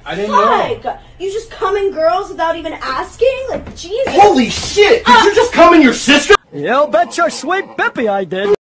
I didn't know. You just come in girls without even asking? Like, Jesus. Holy shit! Did you just come in your sister? You bet your sweet Bippy I did.